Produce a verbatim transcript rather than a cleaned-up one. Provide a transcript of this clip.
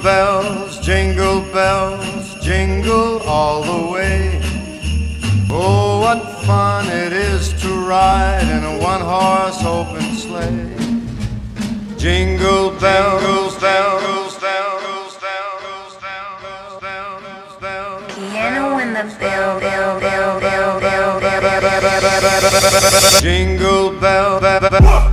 bells, jingle bells, jingle all the way. Oh, what fun it is to ride in a one-horse open sleigh. Jingle bells, bells, bells, bells, bells, bells, bells. Piano in the bell, bell, bell, bell, bell, bell, bell, bell, bell, bell, bell. Jingle bell, bell, bell.